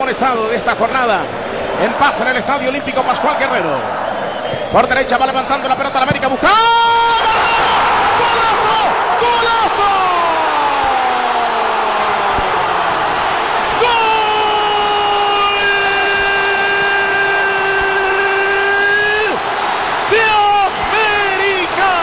Estado de esta jornada en paz en el Estadio Olímpico Pascual Guerrero. Por derecha va levantando la pelota a la América, buscando ¡golazo! ¡Golazo! ¡Gol de América!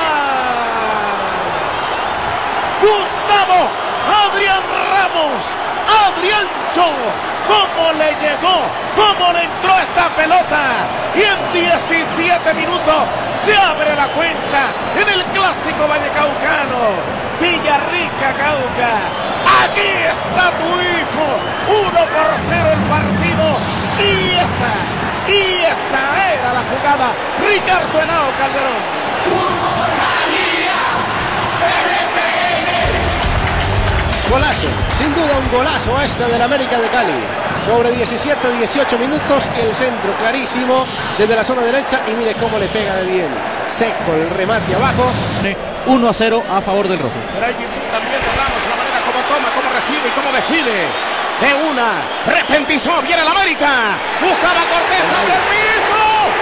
Gustavo Adrián Ramos, Adriancho. Cómo le llegó, cómo le entró esta pelota, y en 17 minutos se abre la cuenta en el clásico vallecaucano. Villarrica, Cauca, aquí está tu hijo, 1-0 el partido, y esa era la jugada. Ricardo Henao Calderón. Golazo, sin duda un golazo este del América de Cali. Sobre 17-18 minutos, el centro clarísimo desde la zona derecha, y mire cómo le pega de bien. Seco el remate abajo. 1-0 a favor del rojo. Pero hay virtud también de Ramos, la manera como toma, cómo recibe y cómo define. De una, repentizó, viene el América. Buscaba Cortés, abre el piso.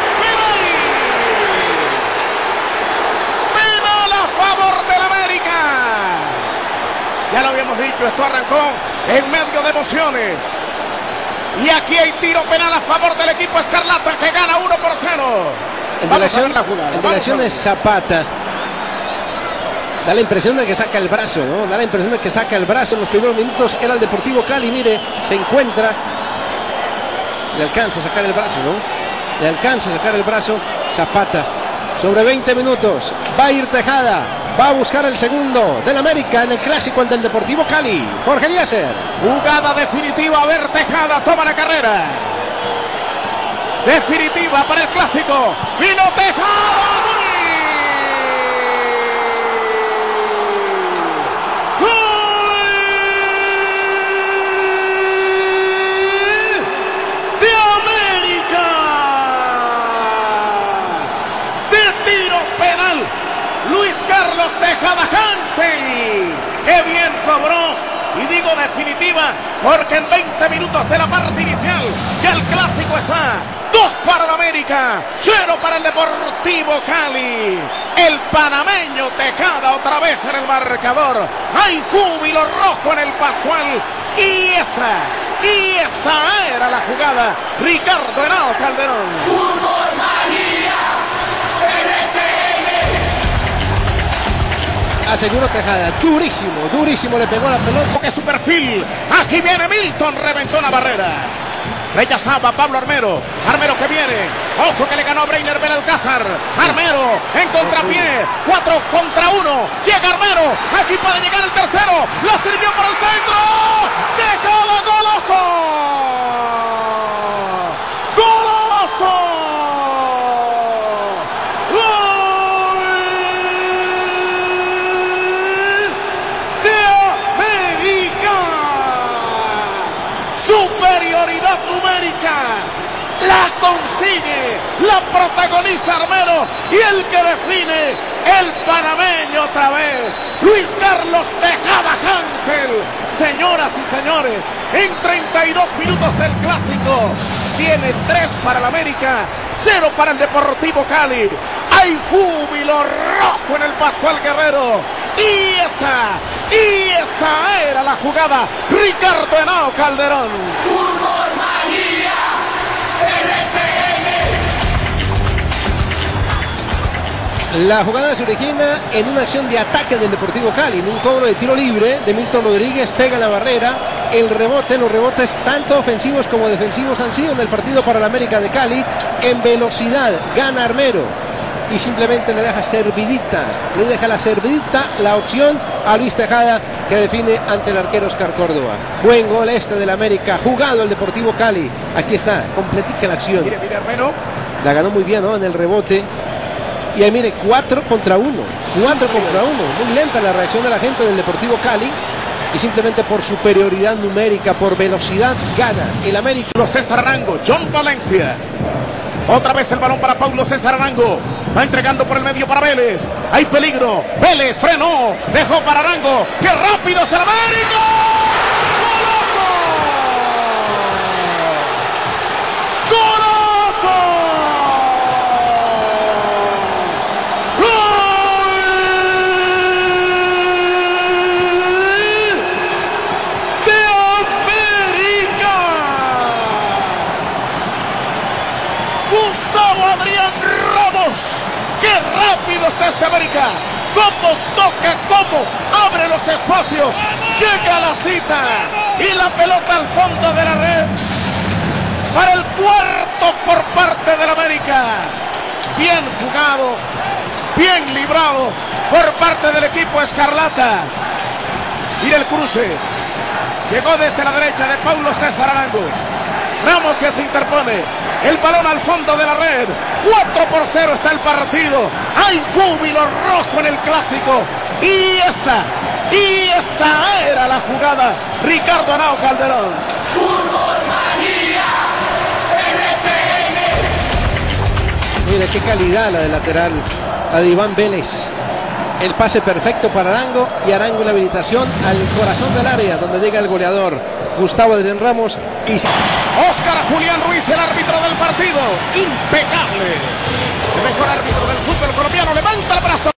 Penal a favor del América. Ya lo habíamos dicho, esto arrancó en medio de emociones. Y aquí hay tiro penal a favor del equipo Escarlata, que gana 1-0. En dirección de Zapata. Da la impresión de que saca el brazo, ¿no? Da la impresión de que saca el brazo en los primeros minutos. Era el Deportivo Cali, mire, se encuentra. Le alcanza a sacar el brazo, ¿no? Le alcanza a sacar el brazo Zapata. Sobre 20 minutos, va a ir Tejada. Va a buscar el segundo del América en el clásico ante el Deportivo Cali. Jorge Eliezer. Jugada definitiva, a ver, Tejada toma la carrera. Definitiva para el clásico. Vino Tejada. ¡Gol! ¡De América! De tiro penal. Luis Carlos Tejada Hansen, que bien cobró, y digo definitiva, porque en 20 minutos de la parte inicial ya el clásico está. 2 para el América, 0 para el Deportivo Cali. El panameño Tejada otra vez en el marcador. Hay júbilo rojo en el Pascual, y esa era la jugada. Ricardo Henao Calderón. Fútbol Manía. Aseguró Tejada, durísimo le pegó la pelota. Que su perfil, aquí viene Milton, reventó la barrera. Rechazaba Pablo Armero, Armero que viene, ojo que le ganó a Breiner Belalcázar. Armero en contrapié, 4 contra 1, llega Armero, aquí para llegar el tercero, la sirvió por el centro, Tejada, golazo. Superioridad numérica, la consigue, la protagoniza Armero, y el que define, el panameño otra vez, Luis Carlos Tejada Hansen. Señoras y señores, en 32 minutos el clásico tiene 3 para el América, 0 para el Deportivo Cali. Hay júbilo rojo en el Pascual Guerrero, y esa era la jugada. Ricardo Henao Calderón. Fútbol Manía. RCN. La jugada se origina en una acción de ataque del Deportivo Cali, en un cobro de tiro libre de Milton Rodríguez, pega la barrera. El rebote, los rebotes tanto ofensivos como defensivos han sido en el partido para el América de Cali. En velocidad gana Armero y simplemente le deja la servidita, la opción a Luis Tejada, que define ante el arquero Oscar Córdoba. Buen gol este del América, jugado el Deportivo Cali. Aquí está, completica la acción. Mire Armero. La ganó muy bien, ¿no? En el rebote. Y ahí mire, 4 contra 1. 4 contra 1. Muy lenta la reacción de la gente del Deportivo Cali. Y simplemente por superioridad numérica, por velocidad, gana el América. César Arango, John Valencia. Otra vez el balón para Paulo César Arango. Va entregando por el medio para Vélez. Hay peligro. Vélez frenó. Dejó para Arango. ¡Qué rápido es el América! ¡Golazo! ¡Qué rápido está este América! ¡Cómo toca! ¡Cómo abre los espacios! ¡Llega a la cita! Y la pelota al fondo de la red. Para el cuarto por parte del América. Bien jugado, bien librado por parte del equipo escarlata. Mira el cruce. Llegó desde la derecha de Paulo César Arango. Ramos que se interpone. El balón al fondo de la red. 4-0 está el partido. Hay júbilo rojo en el clásico. Y esa era la jugada. Ricardo Henao Calderón. Fútbol Manía. Mire qué calidad la de lateral, la de Iván Vélez. El pase perfecto para Arango y Arango en la habilitación al corazón del área donde llega el goleador Gustavo Adrián Ramos y Óscar Julián Ruiz, el árbitro del partido. Impecable. El mejor árbitro del fútbol colombiano. Levanta el brazo.